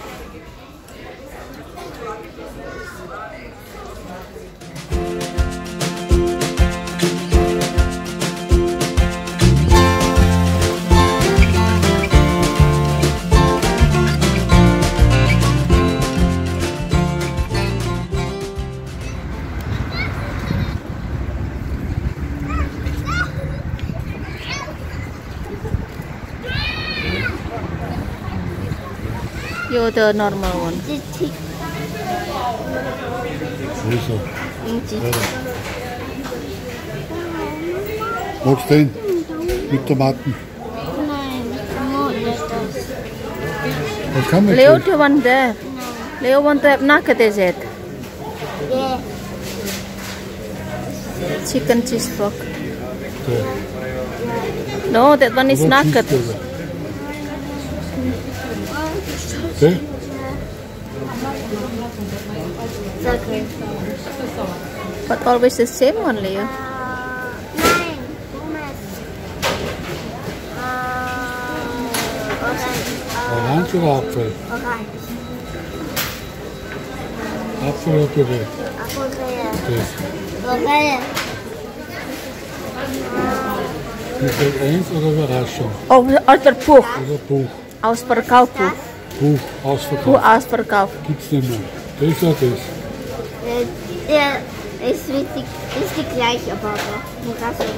You're the normal one. Wieso? Magst du den? Mit Tomaten? Nein, nur das. Das kann man Leo, nicht. the one there. Leo want to have nugget, is it? Yeah. Chicken cheeseburger. Der. No, that one is Oder nugget. Cheeseburger. Der? Okay. But always the same one, Leo. Nein, Orange oder Apfel? Orange. Apfel oder Birne? Apfelbeere. Das. Orange. Mit 1 oder Überraschung? Oh, oder Buch. Oder Buch? Ausverkauf Buch. Buch, Buch ausverkauft. Ausverkauf. Gibt's nicht mehr. Das oder das? Der ist die gleiche, aber Überraschung.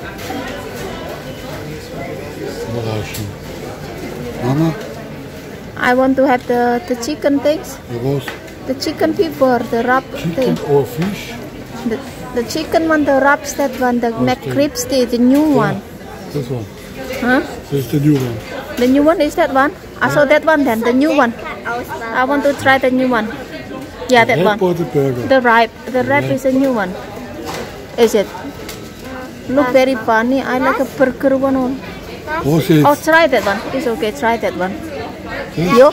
Überraschung. Mama, I want to have the chicken things. was? The chicken pepper, the wrap Chicken thing. or fish? The chicken one, the wraps, that one, the McRibs, the new one. This one. Huh? This is the new one. The new one is that one? I saw that one then, the new one. I want to try the new one. Yeah, that Wrap one. or the burger? The wrap is a new one. Is it? Look very funny. I like a burger one. Was it? Oh, try that one. It's okay, try that one. Yo,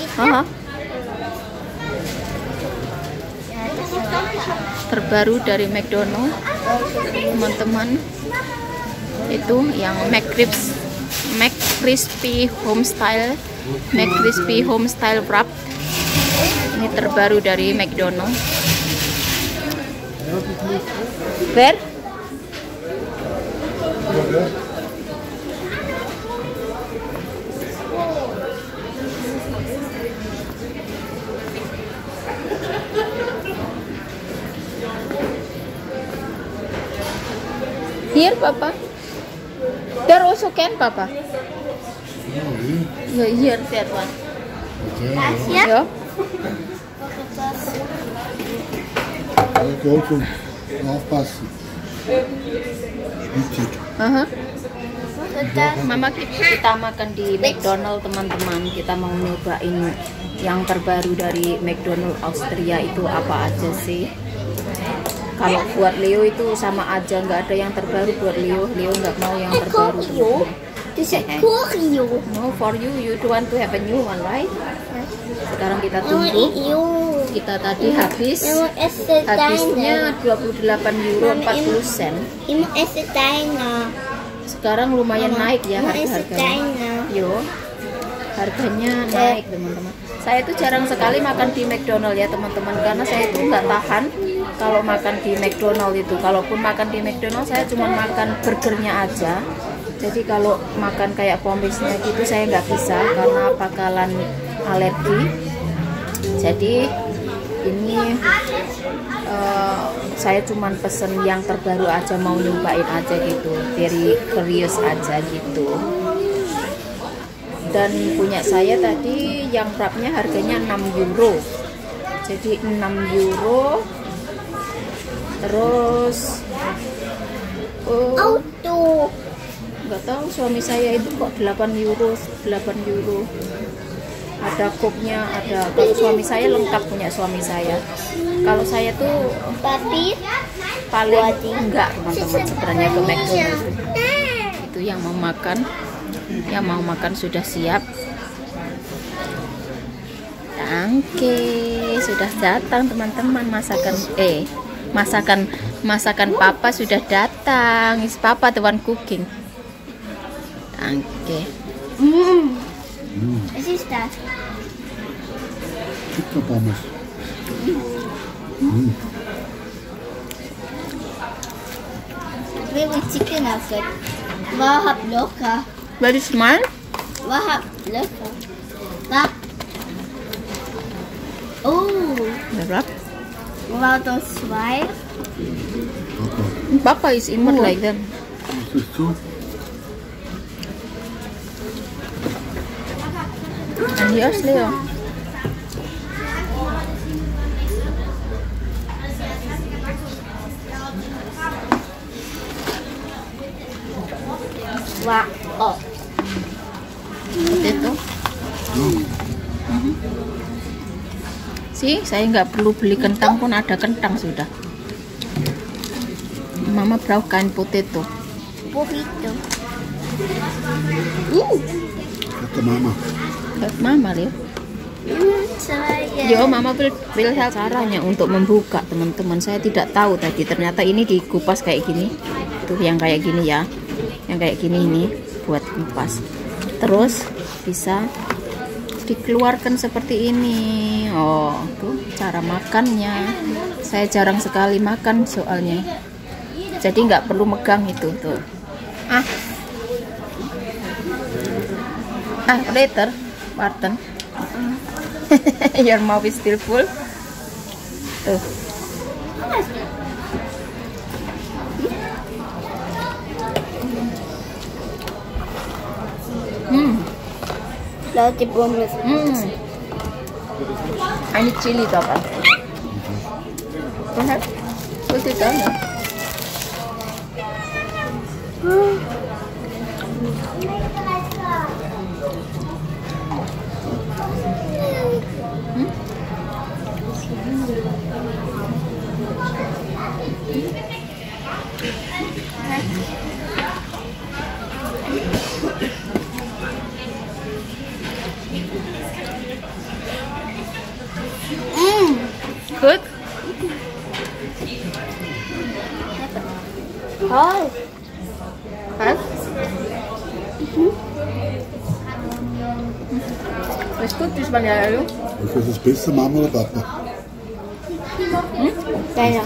terbaru dari McDonald, teman-teman. Itu yang McCrispy Homestyle, McCrispy Homestyle Wrap. Ini terbaru dari McDonald. Where? Here, Papa. There also can, Papa. Yeah, here, that one. Ja? Yeah. Ja, gut, und aufpassen. Schmutzig. Mama, kita makan di McDonald, teman-teman. Kita mau nyobain yang terbaru dari McDonald Austria itu apa aja sih. Kalau buat Leo itu sama aja, nggak ada yang terbaru buat Leo. Leo nggak mau yang terbaru. This is Corio. No, for you, you don't want to have a new one, right? Sekarang kita tunggu. Kita tadi habisnya 28 euro 40 sen. Sekarang lumayan naik ya harga-harganya. Yo, harganya naik, teman-teman. Saya itu jarang sekali makan di McDonald ya, teman-teman, karena saya itu nggak tahan kalau makan di McDonald itu. Kalaupun makan di McDonald, saya cuma makan burgernya aja. Jadi kalau makan kayak pomisnya gitu saya nggak bisa karena bakalan alergi. Jadi ini saya cuman pesen yang terbaru aja, mau nyobain aja gitu, very curious aja gitu. Dan punya saya tadi yang wrapnya harganya 6 euro. Jadi 6 euro. Terus nggak tahu suami saya itu kok 8 euro. Ada kopnya, ada. Kalau suami saya lengkap, punya suami saya. Kalau saya tuh paling enggak, teman-teman, sebenarnya ke McDonald's itu yang mau makan. Yang mau makan sudah siap. Oke, sudah datang, teman-teman. Masakan Papa sudah datang. Is Papa the one cooking. Oke. Was ist das? Pizza pommes. Really chicken outfit. Wahab lekker. Very small. Wahab lekker. Wah. Oh, The wrap. wat een zwaai. Papa, Papa is immer like that. was ist so? And here's Leo. Wah. Oh. Potato. Sih, saya nggak perlu beli kentang pun ada kentang sudah. Mama braucht kein Potato. Burrito. Kata Mama. Buat Mama, Leo. Saya. Yo, Mama will help caranya untuk membuka, teman-teman. Saya tidak tahu tadi, ternyata ini dikupas kayak gini. Tuh yang kayak gini ya. Yang kayak gini ini buat kupas. Terus bisa dikeluarkan seperti ini. Oh, tuh cara makannya. Saya jarang sekali makan soalnya. Jadi nggak perlu megang itu tuh. Later, pardon. Your mouth is still full. Tuh. Laat die pommes. I need chili Papa. Go ahead. Put it down. Good. Oh. Huh? Ist gut, das war ja. Was ist das Beste, Mama oder Papa? Deiner.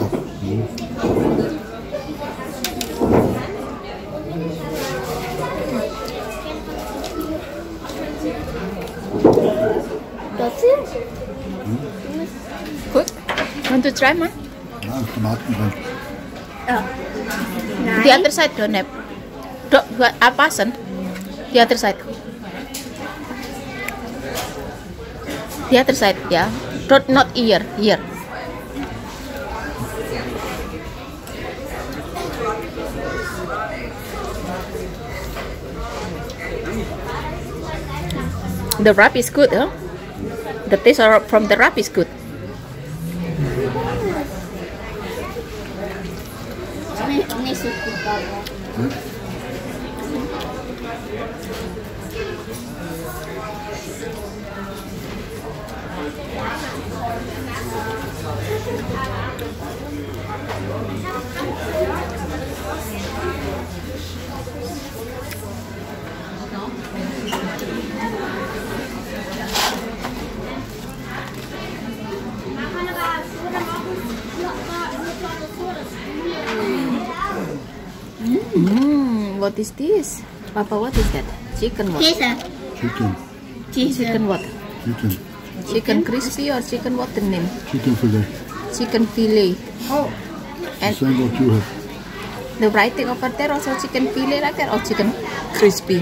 Das ist? Good. Want to try, man? Ja, Tomaten drin. Ja. The other side don't have. Passen. The other side. The other side, yeah. Not here. Here. The wrap is good, huh? The taste from the wrap is good. Niet zo goed, papa. What is this? Papa, what is that? Chicken what? Deze. Chicken. Chicken what? Chicken. Chicken crispy or chicken what the name? Chicken fillet. Chicken fillet. Oh. And Same what you have. the writing over there also chicken fillet like that or chicken crispy?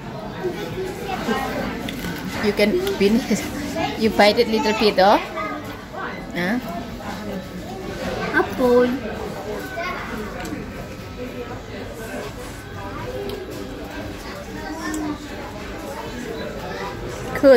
You can finish. You bite it little bit, oh? Huh? Appel. Good.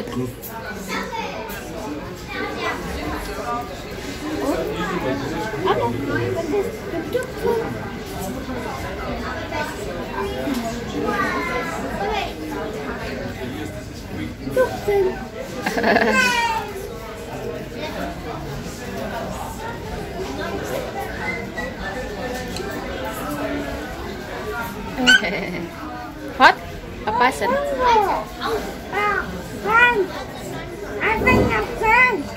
Hot? Apa sen? I think I'm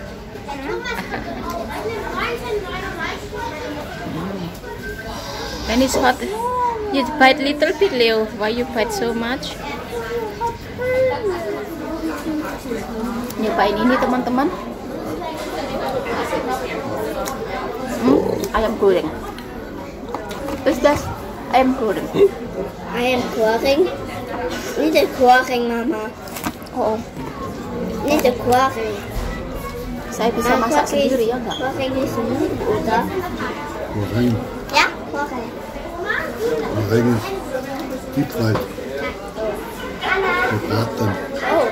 And it's hot. You bite little bit, Leo. Why you bite so much? Nyobain ini teman-teman. Ayam goreng. Terus das ayam goreng. Ayam goreng. Niet de goreng, mama. Oh, Niet de goreng. saya bisa masak sendiri ya enggak? Goreng is niet, oder? Goreng. Ja, goreng. Goreng is deep fried. Gebraten. Oh.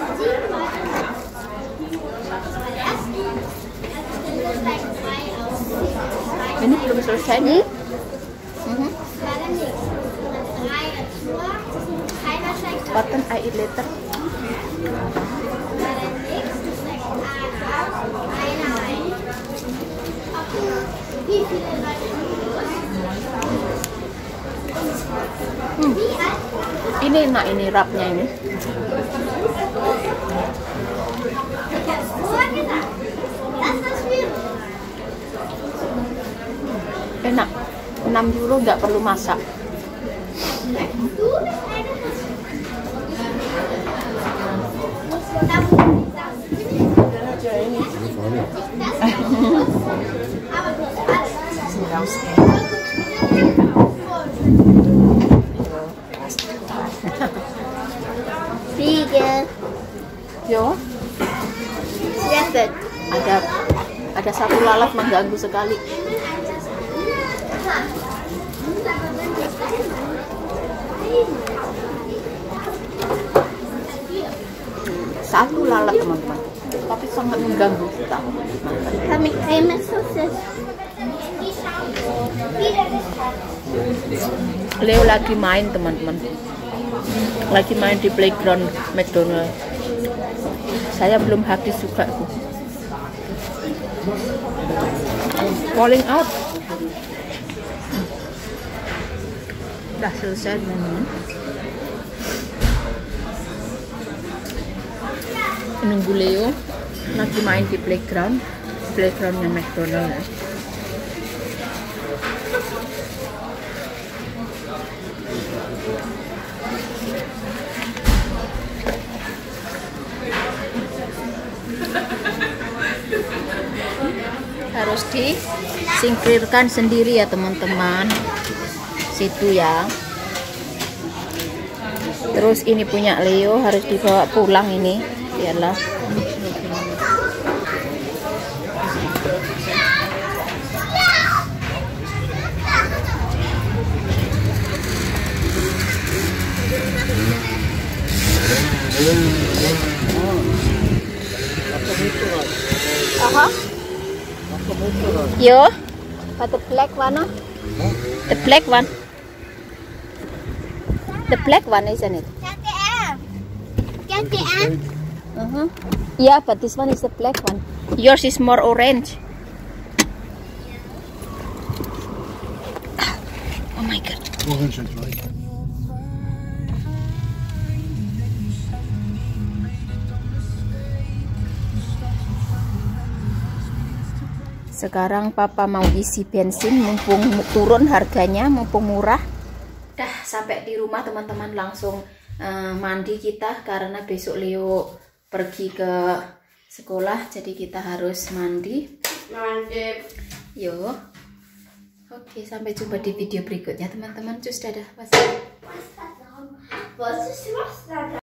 Ini belum selesai nih. Button I eat later. Ini enak ini wrapnya ini. Enak. 6 euro nggak perlu masak. Vliegen. Yo, Leopard. ada satu lalat mengganggu sekali. Satu lalat teman-teman, tapi sangat mengganggu kita. Kami cream sosis. Leo lagi main teman-teman, lagi main di playground McDonald. Saya belum habis juga tuh. Falling out. Udah selesai teman-teman. Nunggu Leo lagi main di playgroundnya McDonald. Harus disingkirkan sendiri ya teman-teman, situ ya. Terus ini punya Leo harus dibawa pulang ini, biarlah. Aha. Yo, but the black one, no? The black one. The black one, isn't it? KTM. Yeah, but this one is the black one. Yours is more orange. Oh my god. Orange and white. Sekarang papa mau isi bensin, mumpung turun harganya, mumpung murah. Dah sampai di rumah teman-teman, langsung mandi kita karena besok Leo pergi ke sekolah, jadi kita harus mandi. Yo. Oke, sampai jumpa di video berikutnya teman-teman. Cus, dadah.